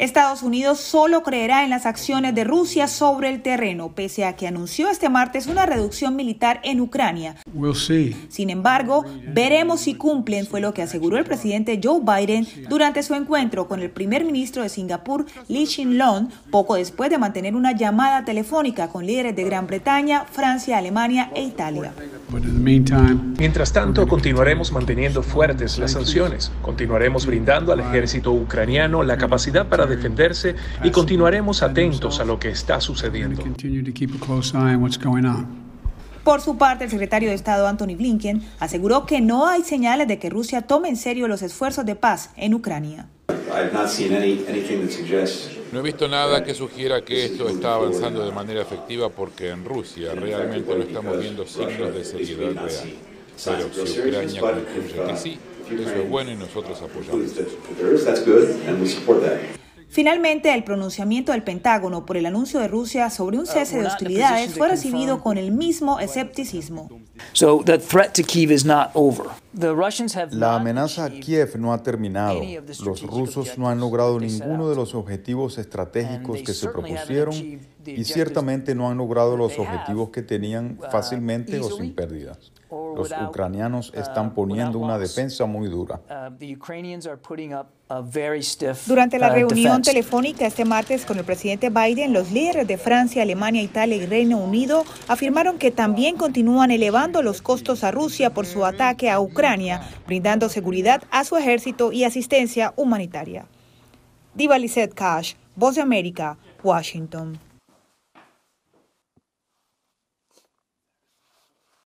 Estados Unidos solo creerá en las acciones de Rusia sobre el terreno, pese a que anunció este martes una reducción militar en Ucrania. Sin embargo, veremos si cumplen, fue lo que aseguró el presidente Joe Biden durante su encuentro con el primer ministro de Singapur, Lee Hsien Loong, poco después de mantener una llamada telefónica con líderes de Gran Bretaña, Francia, Alemania e Italia. Mientras tanto, continuaremos manteniendo fuertes las sanciones, continuaremos brindando al ejército ucraniano la capacidad para defenderse y continuaremos atentos a lo que está sucediendo. Por su parte, el secretario de Estado Antony Blinken aseguró que no hay señales de que Rusia tome en serio los esfuerzos de paz en Ucrania. No he visto nada que sugiera que esto está avanzando de manera efectiva porque en Rusia realmente no estamos viendo signos de seriedad real. Pero si Ucrania concluye que sí, eso es bueno y nosotros apoyamos. Finalmente, el pronunciamiento del Pentágono por el anuncio de Rusia sobre un cese de hostilidades fue recibido con el mismo escepticismo. La amenaza a Kiev no ha terminado. Los rusos no han logrado ninguno de los objetivos estratégicos que se propusieron y ciertamente no han logrado los objetivos que tenían fácilmente o sin pérdidas. Los ucranianos están poniendo una defensa muy dura. Durante la reunión telefónica este martes con el presidente Biden, los líderes de Francia, Alemania, Italia y Reino Unido afirmaron que también continúan elevando los costos a Rusia por su ataque a Ucrania, brindando seguridad a su ejército y asistencia humanitaria. Diva Lizette Cash, Voz de América, Washington.